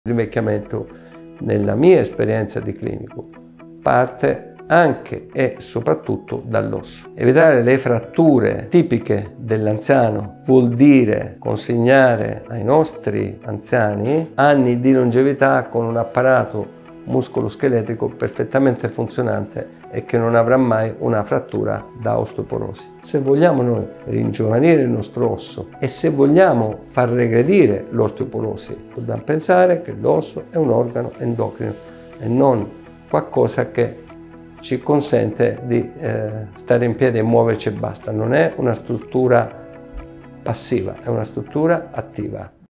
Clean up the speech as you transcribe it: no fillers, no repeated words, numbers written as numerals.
L'invecchiamento, nella mia esperienza di clinico, parte anche e soprattutto dall'osso. Evitare le fratture tipiche dell'anziano vuol dire consegnare ai nostri anziani anni di longevità con un apparato muscoloscheletrico perfettamente funzionante e che non avrà mai una frattura da osteoporosi. Se vogliamo noi ringiovanire il nostro osso e se vogliamo far regredire l'osteoporosi, dobbiamo pensare che l'osso è un organo endocrino e non qualcosa che ci consente di stare in piedi e muoverci e basta. Non è una struttura passiva, è una struttura attiva.